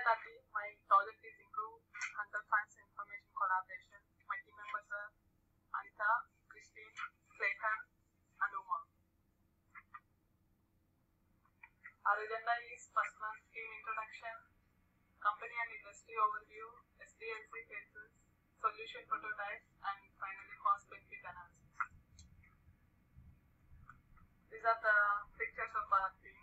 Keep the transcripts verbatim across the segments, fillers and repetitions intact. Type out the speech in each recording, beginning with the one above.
thirty, my project is improve Hunter Fans information collaboration. My team members are Anita, Christine, Clayton, and Uma. Our agenda is first one, team introduction, company and industry overview, S D L C cases, solution prototypes, and finally cost benefit analysis. These are the pictures of our team.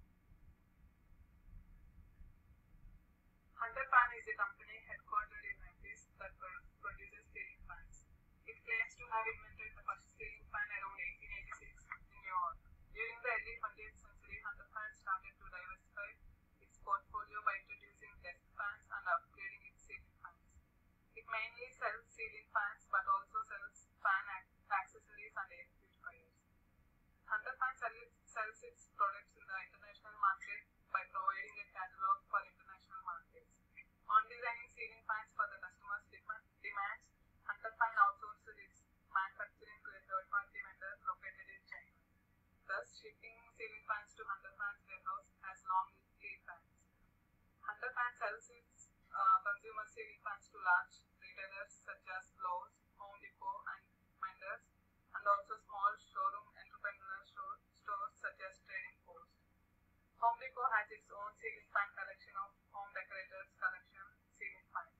Hunter Fan is a company headquartered in Memphis that produces ceiling fans. It claims to have invented the first ceiling fan around eighteen eighty-six in New York. During the early twentieth century, Hunter Fan started to diversify its portfolio by introducing desk fans and upgrading its ceiling fans. It mainly sells ceiling fans but also sells fan accessories and air purifiers. Hunter Fan sells its products in the international market by providing a catalog for international markets. On designing ceiling fans for the customers' demands, Hunter Fan outsourced its manufacturing to a third-party vendor located in China. Thus, shipping ceiling fans to Hunter Fan's warehouse has long lead times. Hunter Fan sells its uh, consumer ceiling fans to large retailers such as Lowe's, Home Depot, and Mendes, and also small showroom entrepreneur show, stores such as Trading Post. Home Depot has its own ceiling fan collection of home decorators collection ceiling fans.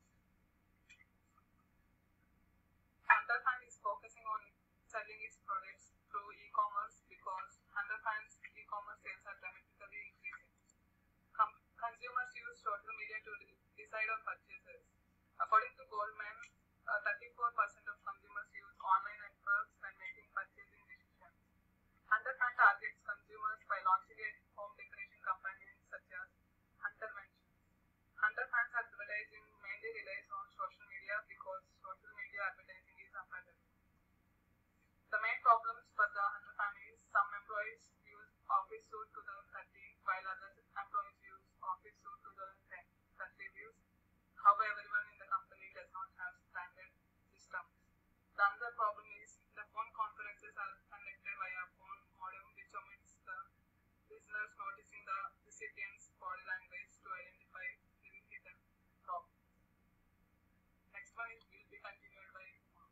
Hunter Fan is focusing on selling its products through e-commerce because Hunter Fan's e-commerce sales are dramatically increasing. Com- consumers use social media to re- decide on purchases. According to Goldman, uh, thirty-four percent of consumers use online networks when making purchasing decisions. Hunter Fan targets consumers by launching a home decoration companion such as Hunter Mentions. Hunter Fan's advertising mainly relies on social media because social media advertising is affordable. The main problems for the Hunter Fan is some employees use Office Suite twenty thirty while other employees use Office Suite twenty ten that reviews. However, everyone in the company does not have standard systems. The other problem is the phone conferences are conducted via phone modem, which omits the listeners noticing the recipient's body language to identify hidden problems. Next one is will be continued by Uma.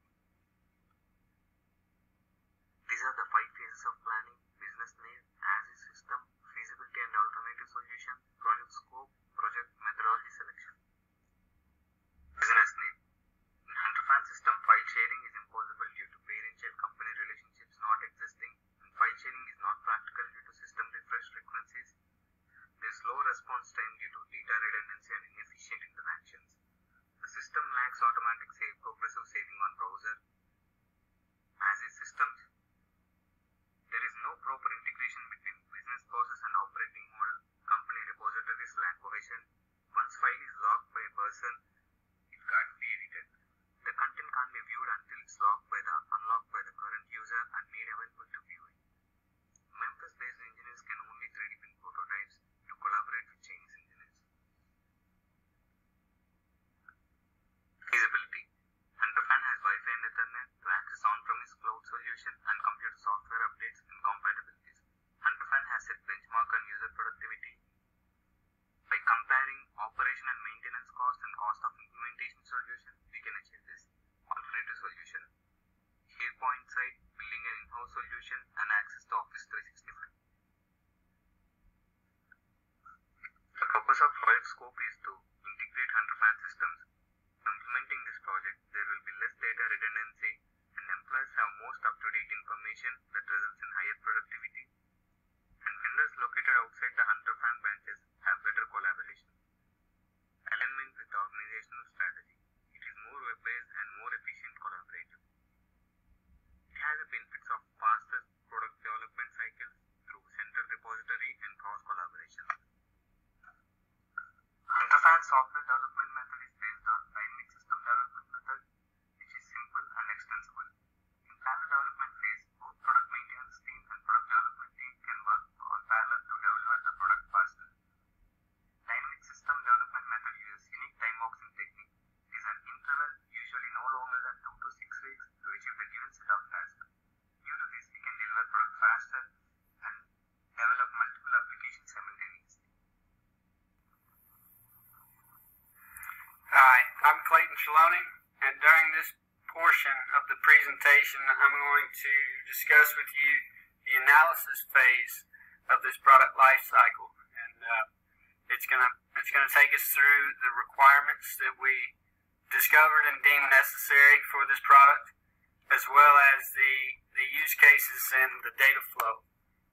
These are the five phases of planning: business need, as-is system, feasibility and alternative solution, project scope, project methodology selection. Business need. In Hunter Fan system, file sharing is impossible due to parent-child company relationships not existing, and file sharing is not practical due to system refresh frequencies. There is low response time due to data redundancy and inefficient interactions. The system lacks automatic save, progressive saving on browser. As-is systems. There is no proper integration between business process and operating model. Company repositories lack cohesion. Once file is logged by a person, it can't be edited. The content can't be viewed until it's logged by the unlocked by the current user and made available to viewing. Memphis-based engineers can only three D print prototypes to collaborate with Chinese engineers. Feasibility. Hunter Fan has Wi-Fi and Ethernet to access on-premise cloud solution and computer software updates and compatibilities. Hunter Fan has set benchmark on user productivity. By comparing operation and maintenance cost and cost of implementation solution, we can achieve this. Alternative solution. SharePoint site, building an in-house solution and access to Office three sixty-five. The purpose of project scope is to integrate Hunter Fan systems. Implementing this project, there will be less data redundancy and employees have most up-to-date information that results in higher productivity, and vendors located outside the Hunter Fan branches have better collaboration. Alignment with organizational strategy. It is more web-based and more efficient collaborative. It has the benefits of faster product development cycles through central repository and cross-collaboration. Hunter Fan software development method is based on dynamic system development method, which is simple and extensible. In parallel development phase, both product maintenance team and product development team can work on parallel to deliver the product faster. Chaloni, and during this portion of the presentation, I'm going to discuss with you the analysis phase of this product life cycle, and uh, it's gonna it's gonna take us through the requirements that we discovered and deemed necessary for this product, as well as the the use cases and the data flow.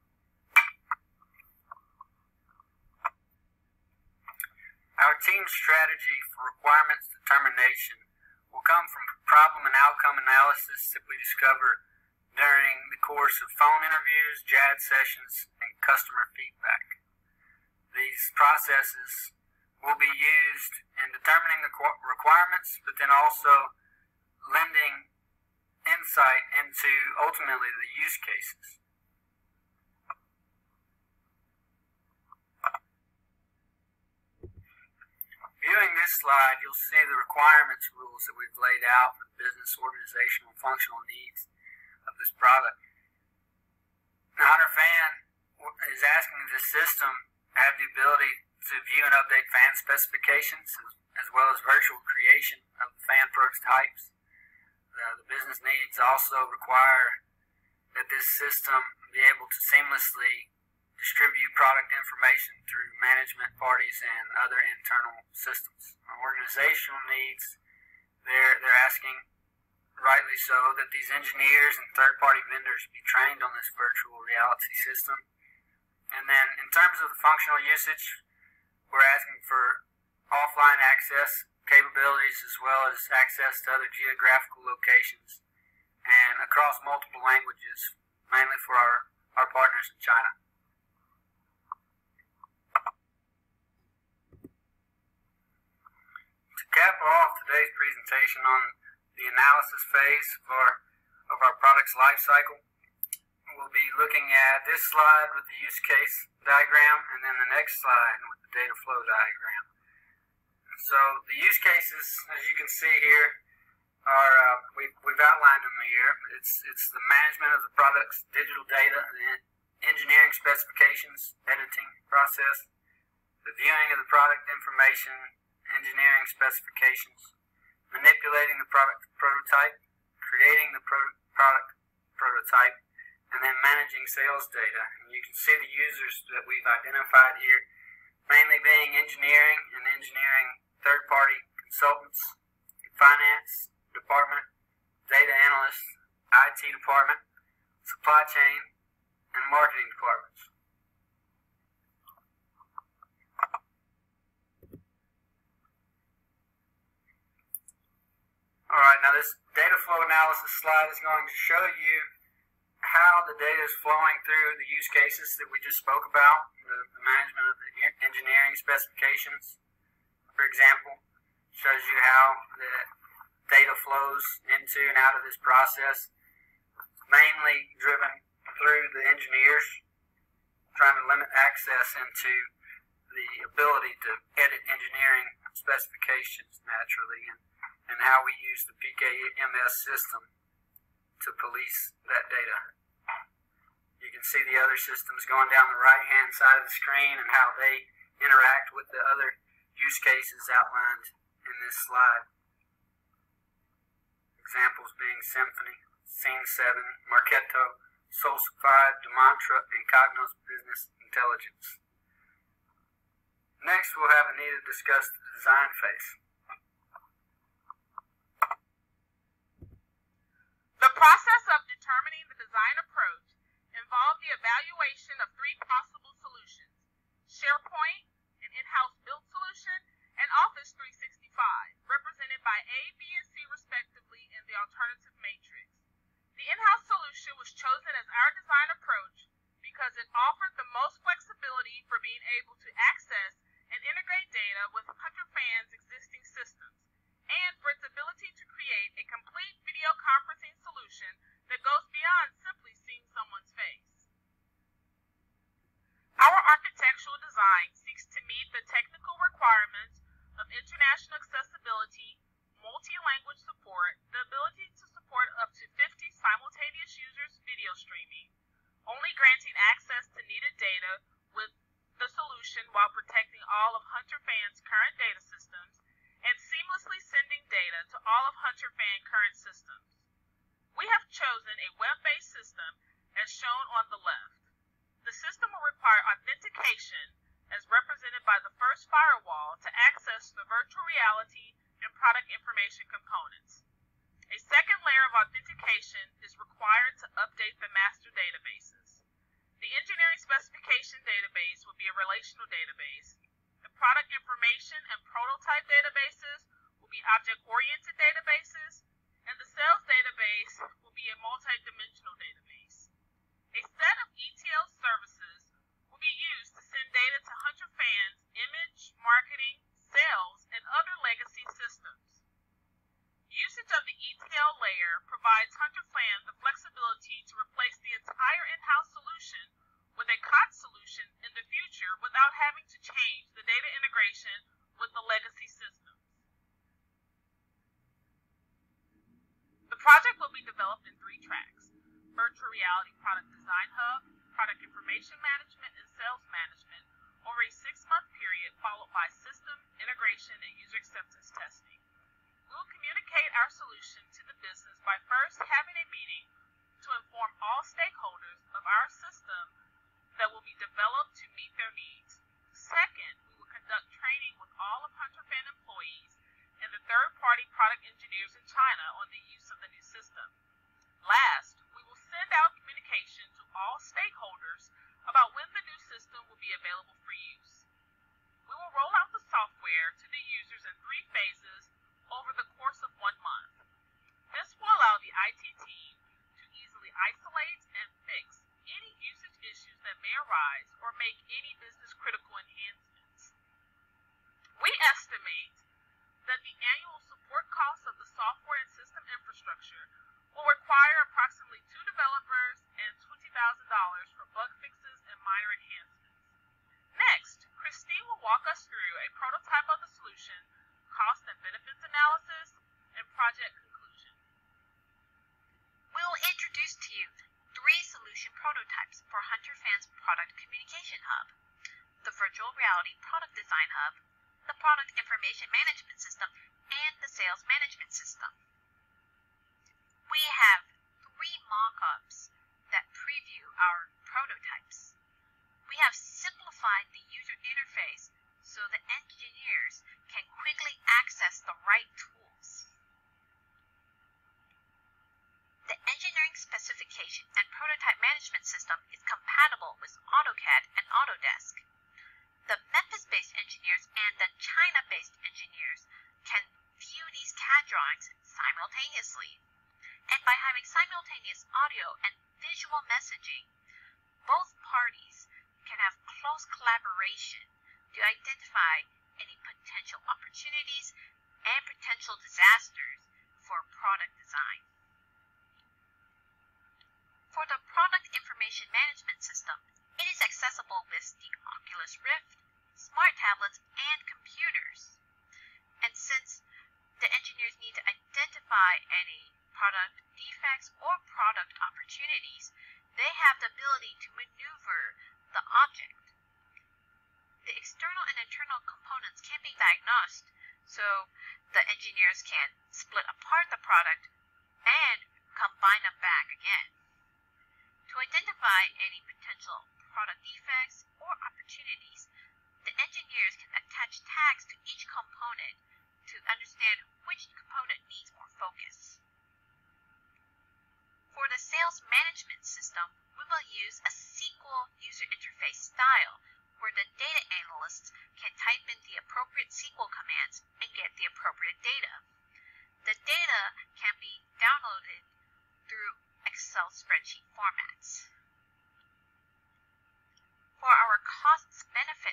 Our team's strategy for requirements determination will come from problem and outcome analysis that we discover during the course of phone interviews, J A D sessions, and customer feedback. These processes will be used in determining the requirements, but then also lending insight into ultimately the use cases. Viewing this slide, you'll see the requirements rules that we've laid out for the business, organizational, and functional needs of this product. Now, Hunter Fan is asking the system to have the ability to view and update fan specifications, as, as well as virtual creation of the fan prototypes. The, the business needs also require that this system be able to seamlessly distribute product information through management parties and other internal systems. Our organizational needs, they're, they're asking, rightly so, that these engineers and third-party vendors be trained on this virtual reality system. And then in terms of the functional usage, we're asking for offline access capabilities as well as access to other geographical locations and across multiple languages, mainly for our, our partners in China. To cap off today's presentation on the analysis phase for, of our product's life cycle, we'll be looking at this slide with the use case diagram and then the next slide with the data flow diagram. So the use cases, as you can see here, are uh, we've, we've outlined them here. It's, it's the management of the product's digital data, the engineering specifications, editing process, the viewing of the product information, engineering specifications, manipulating the product prototype, creating the pro product prototype, and then managing sales data. And you can see the users that we've identified here, mainly being engineering and engineering third-party consultants, finance department, data analysts, I T department, supply chain, and marketing departments. Alright, now this data flow analysis slide is going to show you how the data is flowing through the use cases that we just spoke about, the, the management of the engineering specifications, for example, shows you how the data flows into and out of this process, mainly driven through the engineers, trying to limit access into the ability to edit engineering specifications naturally, and, and how we use the P K M S system to police that data. You can see the other systems going down the right-hand side of the screen and how they interact with the other use cases outlined in this slide. Examples being Symphony, Scene seven, Marketo, Solsify, Demantra, and Cognos Business Intelligence. Next, we'll have Anita discuss the design phase. The process of determining the design approach involved the evaluation of three possible solutions: SharePoint, an in-house built solution, and Office three sixty-five, represented by A, B, and C respectively in the alternative matrix. The in-house solution was chosen as our design approach because it offered the most flexibility for being able to access and integrate data with Hunter Fan's existing systems, and for its ability to create a complete video conferencing solution that goes beyond simply seeing someone's face. Our architectural design seeks to meet the technical requirements of international accessibility, multi-language support, the ability to support up to fifty simultaneous users video streaming, only granting access to needed data with the solution while protecting all of Hunter Fan's current data systems, and seamlessly sending data data to all of HunterFan current systems. We have chosen a web-based system as shown on the left. The system will require authentication as represented by the first firewall to access the virtual reality and product information components. A second layer of authentication is required to update the master databases. The engineering specification database will be a relational database. The product information and prototype databases will be object-oriented databases, and the sales database will be a multi-dimensional database. A set of E T L services will be used to send data to HunterFan's image, marketing, sales, and other legacy systems. Usage of the E T L layer provides HunterFan the flexibility to replace the entire in-house solution with a C O T S solution in the future without having to change the data integration with the legacy systems. The project will be developed in three tracks: Virtual Reality Product Design Hub, Product Information Management, and Sales Management over a six-month period, followed by system, integration, and user acceptance testing. We will communicate our solution to the business by first having a meeting to inform all stakeholders of our system that will be developed to meet their needs. Second, we will conduct training with all of HunterFan employees and the third-party product engineers in China on the use of the new system. Last, we will send out communication to all stakeholders about when the new system will be available for use. We will roll out the software to the users in three phases over the course of one month. This will allow the I T team to easily isolate and fix any usage issues that may arise or make any business-critical enhancements. We estimate that the annual support cost of the software and system infrastructure will require approximately two developers and twenty thousand dollars for bug fixes and minor enhancements. Next, Christine will walk us through a prototype of the solution, cost and benefits analysis, and project conclusion. We will introduce to you three solution prototypes for HunterFan's Product Communication Hub: the Virtual Reality Product Design Hub, the Product Information Management System, and the Sales Management System. We have three mock-ups that preview our prototypes. We have simplified the user interface so the engineers can quickly access the right tools. The engineering specification and prototype management system is compatible with AutoCAD and Autodesk. The Memphis-based engineers and the China-based engineers can view these C A D drawings simultaneously. And by having simultaneous audio and visual messaging, both parties can have close collaboration to identify any potential opportunities and potential disasters for product design. For the Product Information Management System, it is accessible with the Oculus Rift, smart tablets, and computers. And since the engineers need to identify any product defects or product opportunities, they have the ability to maneuver the object. The external and internal components can be diagnosed, so the engineers can split apart the product and combine them back again. To identify any potential product defects or opportunities, the engineers can attach tags to each component to understand which component needs more focus. For the sales management system, we will use a S Q L user interface style where the data analysts can type in the appropriate S Q L commands and get the appropriate data. The data can be downloaded through Excel spreadsheet formats. For our costs benefit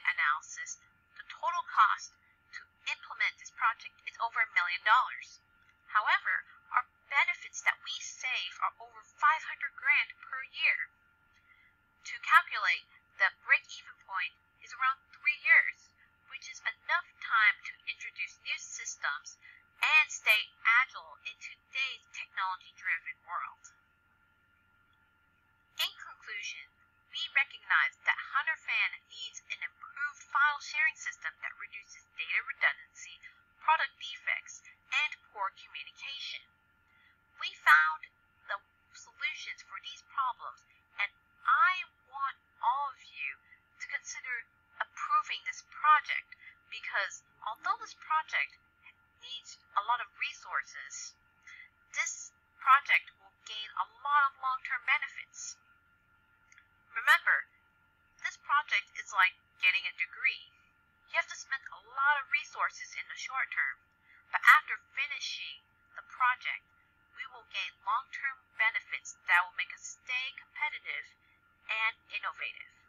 project needs a lot of resources, this project will gain a lot of long-term benefits. Remember, this project is like getting a degree. You have to spend a lot of resources in the short term, but after finishing the project, we will gain long-term benefits that will make us stay competitive and innovative.